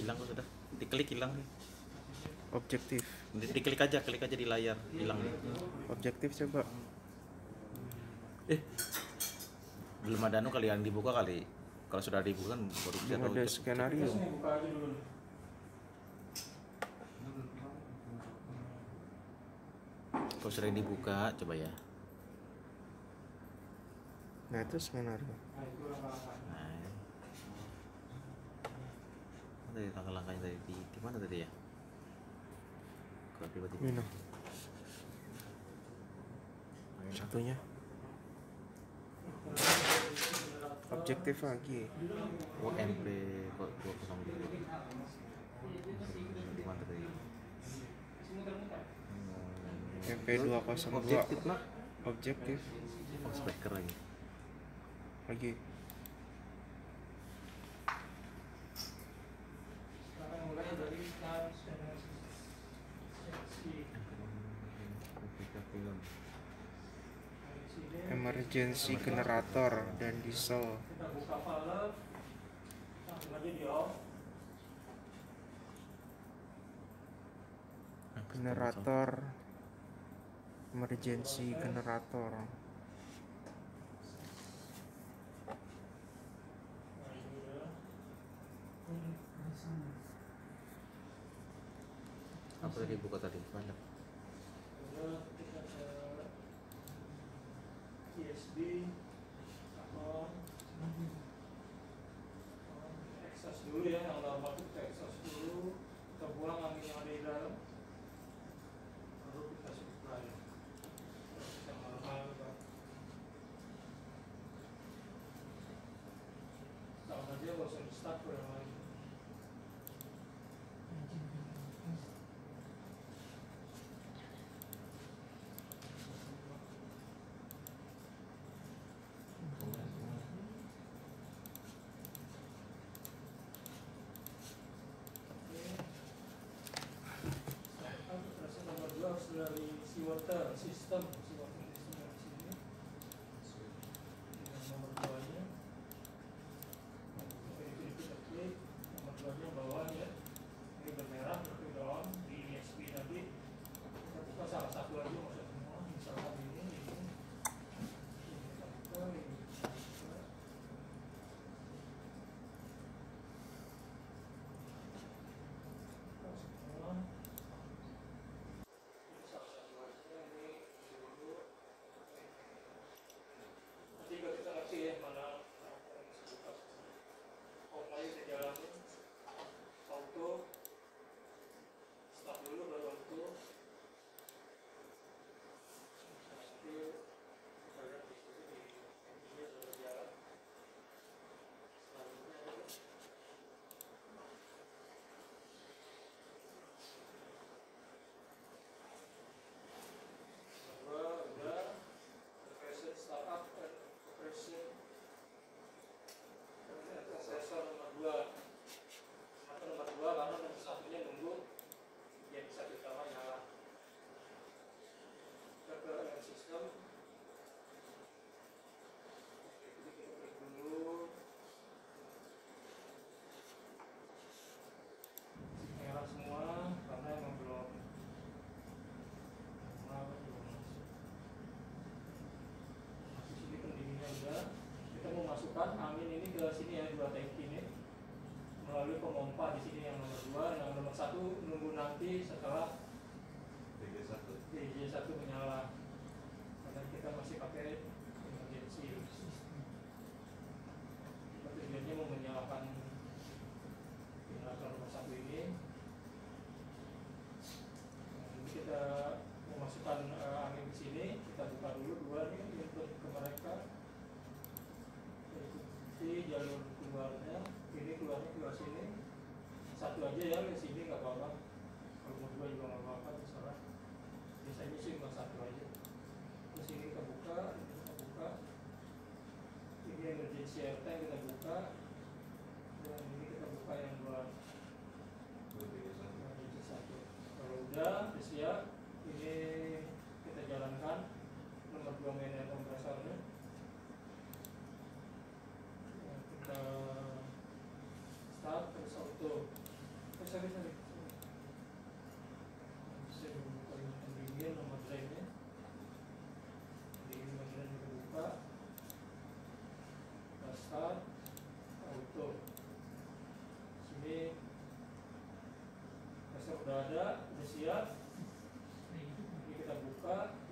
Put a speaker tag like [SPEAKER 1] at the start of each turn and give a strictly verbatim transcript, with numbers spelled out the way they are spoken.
[SPEAKER 1] hilang kok sudah. Diklik hilang nih.
[SPEAKER 2] Objektif.
[SPEAKER 1] Di- Diklik aja, klik aja di layar, hilang nih.
[SPEAKER 2] Objektif coba.
[SPEAKER 1] Eh, belum ada anu kali yang dibuka kali. Kalau sudah dibuka kan baru bisa tahu.
[SPEAKER 2] Ada
[SPEAKER 1] cek-
[SPEAKER 2] skenario.
[SPEAKER 3] Buka aja dulu.
[SPEAKER 1] Kalau sudah dibuka, coba ya.
[SPEAKER 2] Nah itu skenario.
[SPEAKER 3] Nah itu langkah-langkah.
[SPEAKER 1] Nah, tadi langkah-langkahnya tadi di, di mana tadi ya? Kalau tiba-tiba.
[SPEAKER 2] Minum.
[SPEAKER 1] Ayo,
[SPEAKER 2] Satunya. Objektif lagi.
[SPEAKER 1] O M P kok dua kosong dua. Di mana tadi?
[SPEAKER 2] M P dua nol dua.
[SPEAKER 1] Objektif lah.
[SPEAKER 2] Objektif
[SPEAKER 1] Oh, speaker lagi.
[SPEAKER 2] lagi.
[SPEAKER 3] Sekarang mulai dari start seksi.
[SPEAKER 1] Film.
[SPEAKER 2] Emergency generator dan diesel.
[SPEAKER 3] Kita buka valve, langsung aja di off.
[SPEAKER 2] Generator. Emergency generator.
[SPEAKER 3] Nah ini udah.
[SPEAKER 1] Apa tadi buka tadi? Banyak.
[SPEAKER 3] Udah kita ke U S B atau exhaust dulu ya, yang lama itu kita exhaust dulu, kita buang angin yang ada di dalam, baru kita supply. Yang mahal Pak. Sama aja nggak usah di start yang lain. Terus nomor dua harus dari seawater system, seawater system dari sini. Dengan nomor dua nya, oke itu kita klik, nomor dua nya bawah ya. Ini bermerah berarti udah on di E S P tadi. Kita buka salah satu aja maksudnya semua, misalkan ini, ini, ini kita buka, ini kita buka. Buka semua. Nanti kalau kita ngerti ya mana online kita jalanin auto start dulu baru auto nanti kita lihat di sini di ini sudah jalan selanjutnya dua udah operation startup dan operation sensor nomor dua atau nomor dua karena nomor satunya nunggu yang satu utama nyala. Kita ke alarm system. Jadi kita klik dulu merah semua karena emang belum apa belum masuk. Di sini pendinginnya udah. Kita mau masukkan angin ini ke sini ya, dua tangki ini melalui pemompa di sini yang nomor dua, yang nomor satu nunggu nanti setelah D J satu menyala karena kita masih pakai emergency system. Tujuannya mau menyalakan generator nomor satu ini. Nah, ini kita memasukkan uh, angin ke sini, kita buka dulu dua nih input ke mereka. Ikuti jalur keluarnya, ini keluarnya keluar sini. Satu aja ya, di sini nggak apa-apa. Kalau mau dua juga nggak apa-apa, terserah. Biasanya sih cuma satu aja. Terus ini kita buka, ini kita buka. Ini emergency air tank kita buka. Dan ini kita buka yang dua. Emergency satu. Kalau udah, udah siap. Ini kita jalankan nomor dua main air kompresornya. Kita start terus auto. siap. Ini kita buka.